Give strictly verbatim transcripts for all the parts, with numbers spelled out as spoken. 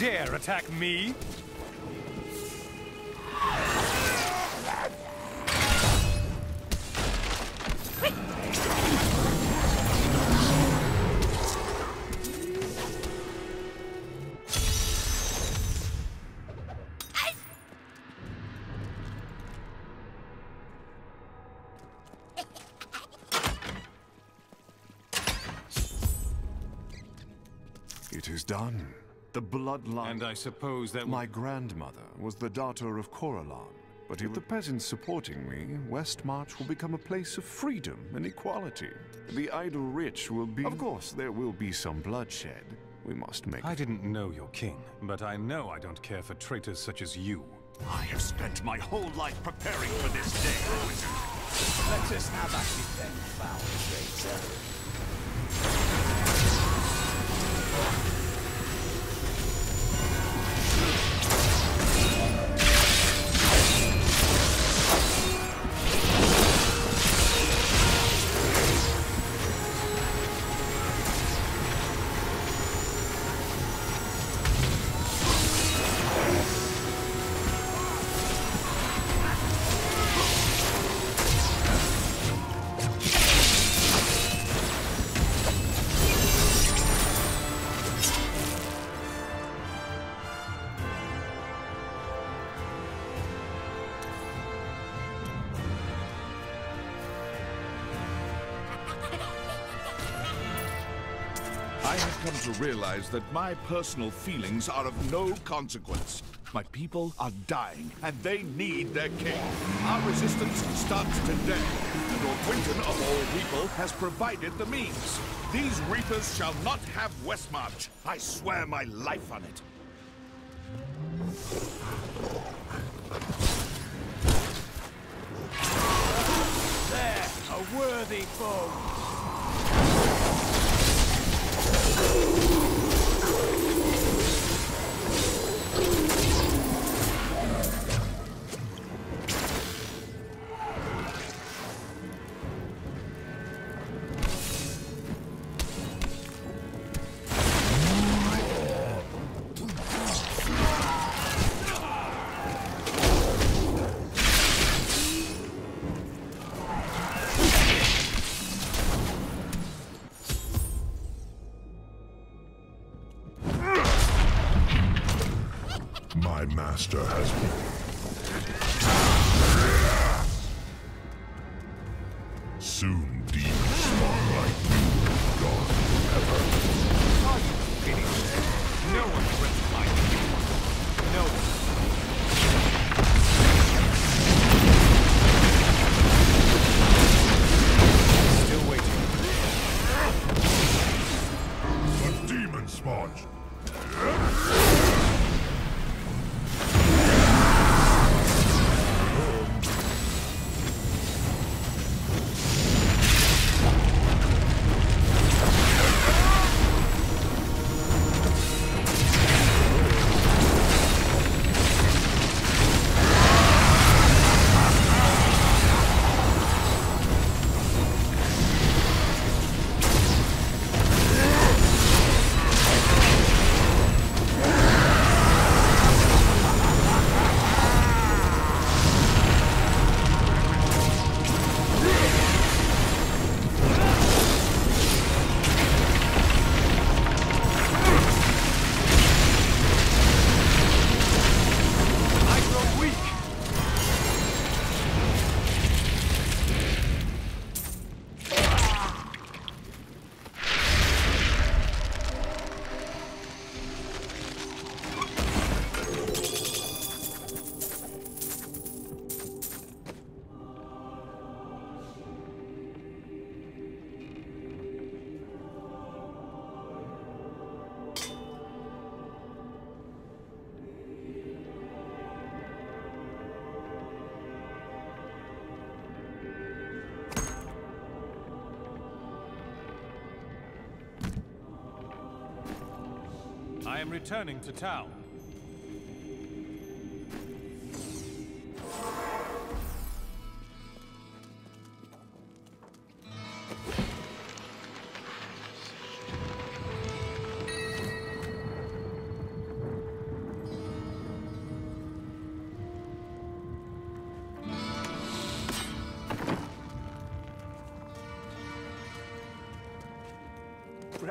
dare attack me? It is done. The bloodline... And I suppose that... My grandmother was the daughter of Coralon. But with the peasants supporting me, Westmarch will become a place of freedom and equality. The idle rich will be... Of course, there will be some bloodshed. We must make... I didn't know your king, but I know I don't care for traitors such as you. I have spent my whole life preparing for this day, wizard. Let us have at it then, foul traitor. I have come to realize that my personal feelings are of no consequence. My people are dying, and they need their king. Our resistance starts today, and Lord Winton of all people has provided the means. These reapers shall not have Westmarch. I swear my life on it. There, a worthy foe. My master has been... Soon demons spawn like you, gone forever. Are you kidding me? No one threatens my king. No one. Still waiting. The demon spawns. I am returning to town.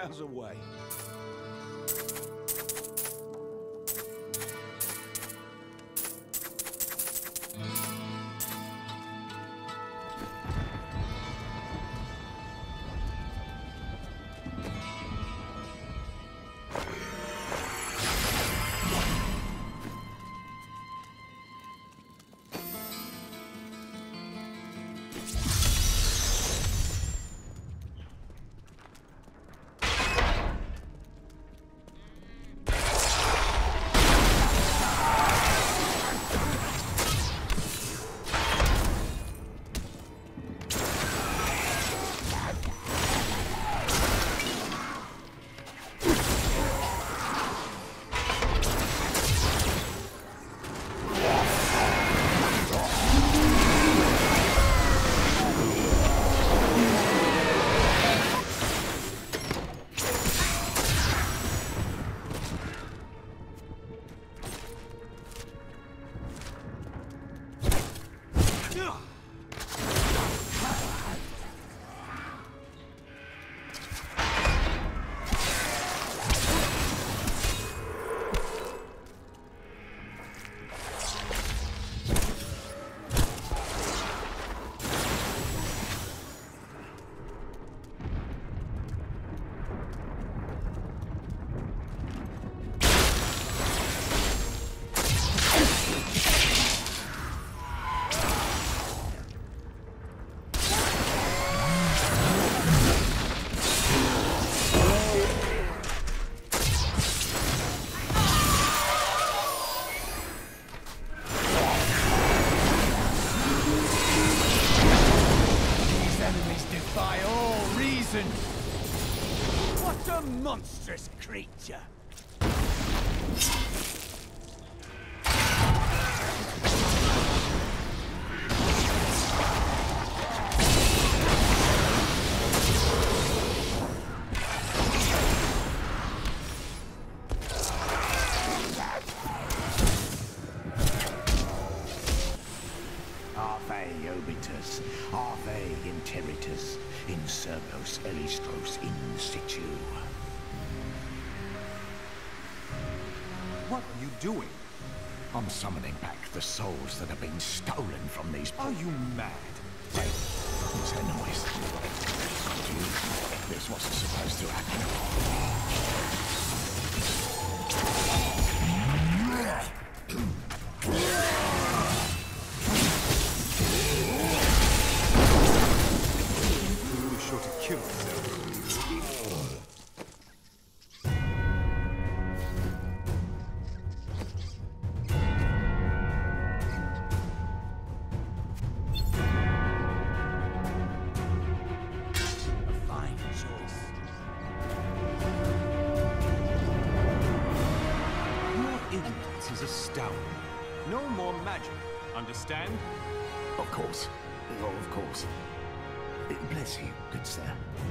browse away. What a monstrous creature! Arve obitus, Arve interitus, in servos elistros in situ. What are you doing? I'm summoning back the souls that have been stolen from these... Are you mad? Hey, what's that noise? This wasn't supposed to happen. You're sure to kill yourself. Is astounding. No more magic, understand? Of course. Oh, of course. Bless you, good sir.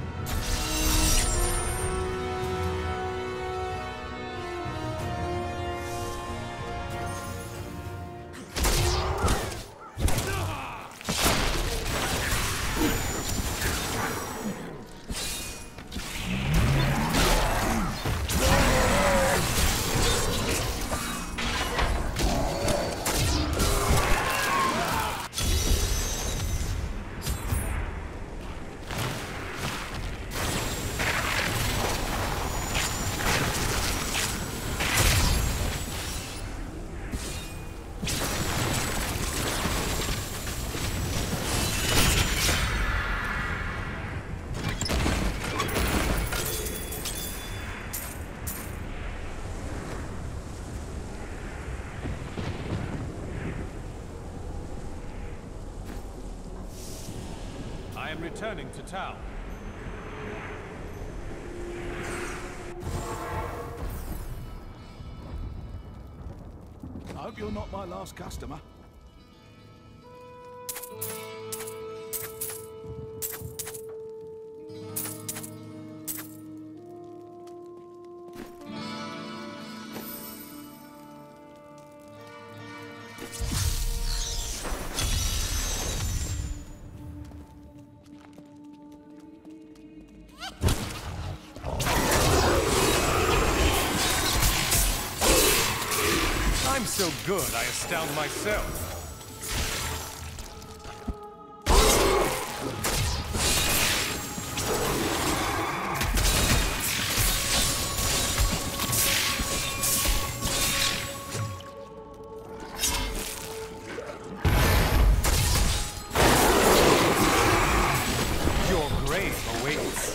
I am returning to town. I hope you're not my last customer. Oh. so good, I astound myself. Your grave awaits.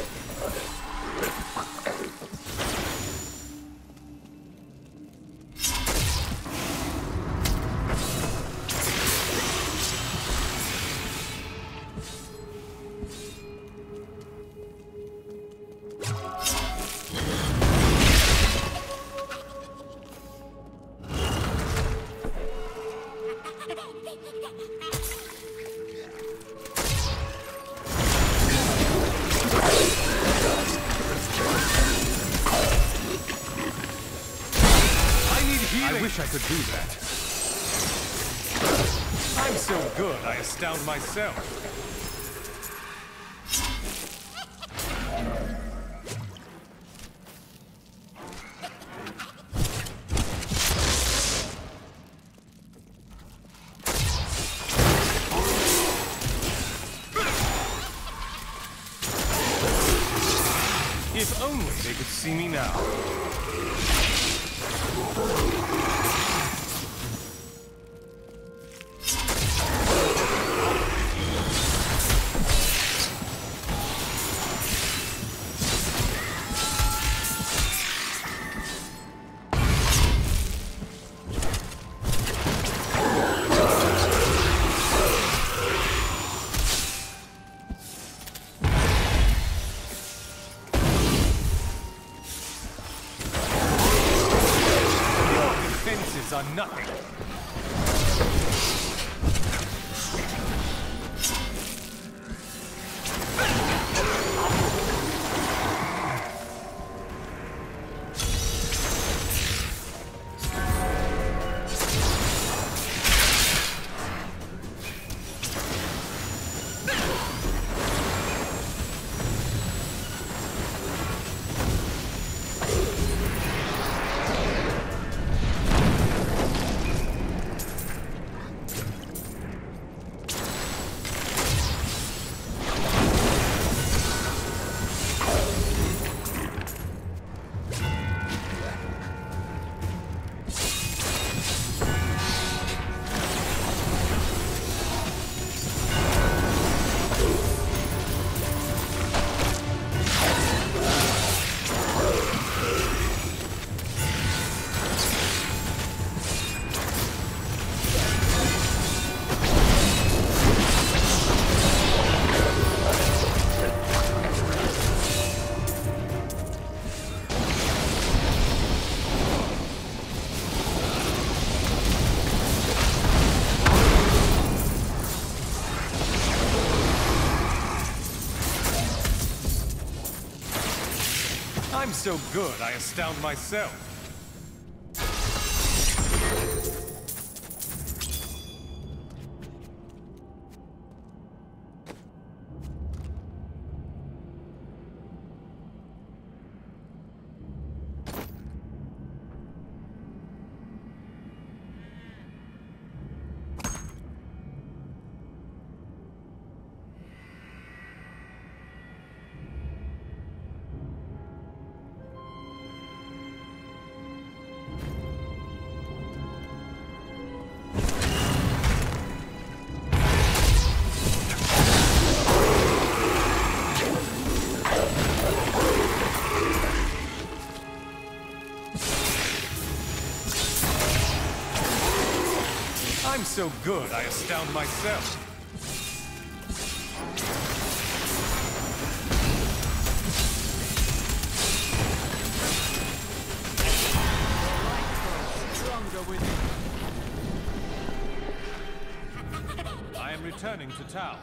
I wish I could do that. I'm so good, I astound myself. If only they could see me now. Are nothing. I'm so good, I astound myself. I'm so good, I astound myself. Stronger within. I am returning to town.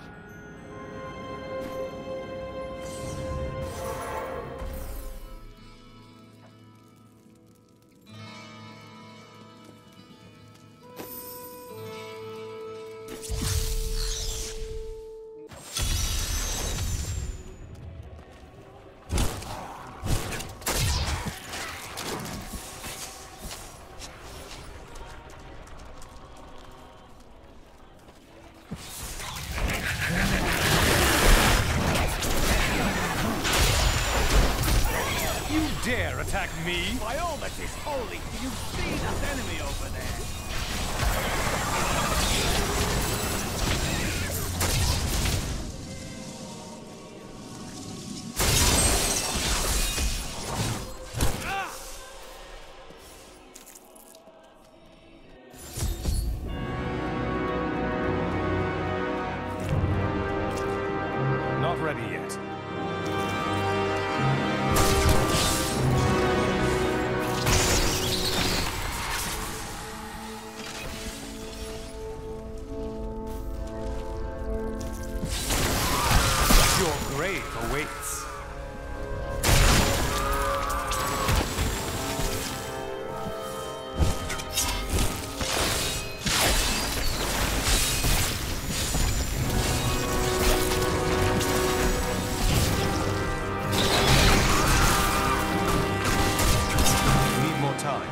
You dare attack me? By all that is holy, do you see that enemy over there? Not ready yet. Your grave awaits. Need more time.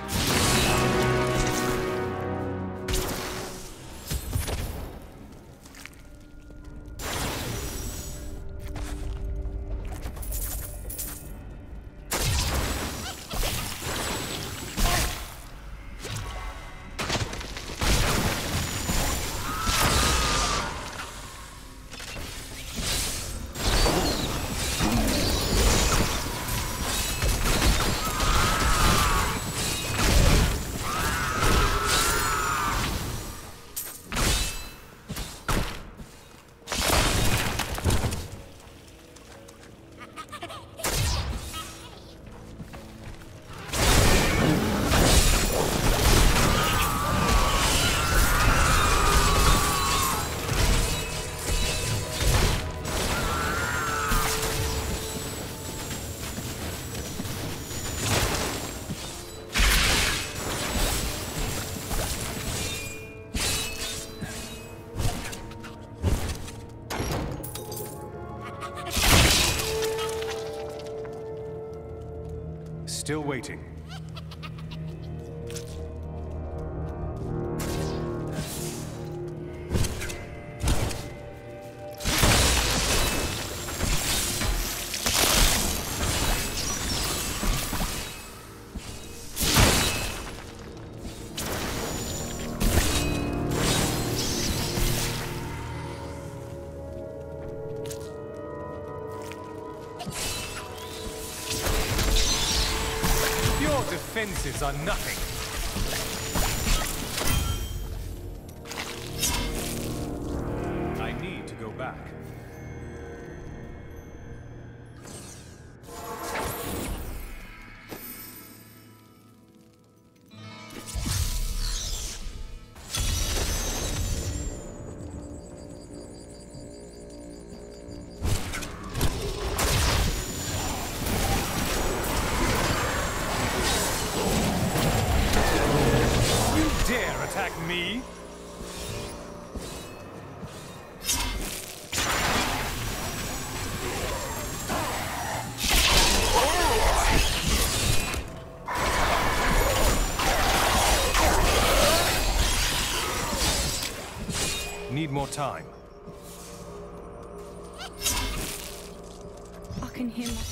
Still waiting. Your defenses are nothing. I need to go back. Dare attack me? Need more time. I can hear my...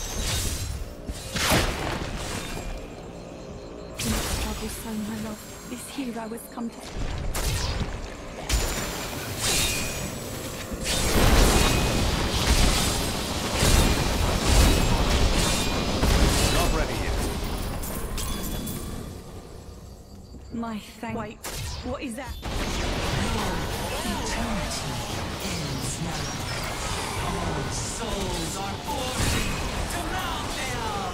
In the struggle so my love. This hero has come to... Not ready yet. My thank... Wait, what is that? Eternity ends now. All souls are forcing to Malville!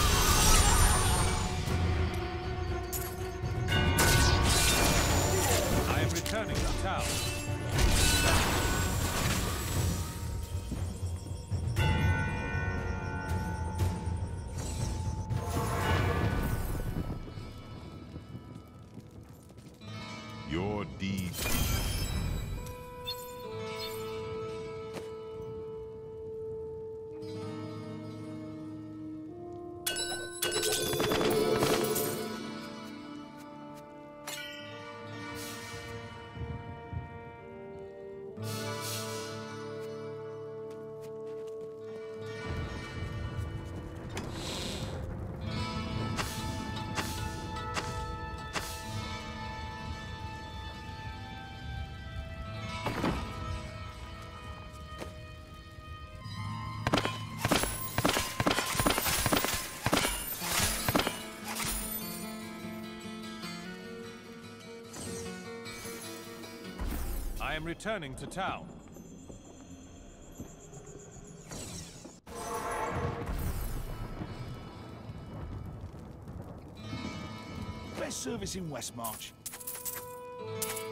I am returning to town. Your deeds. I am returning to town. Best service in Westmarch.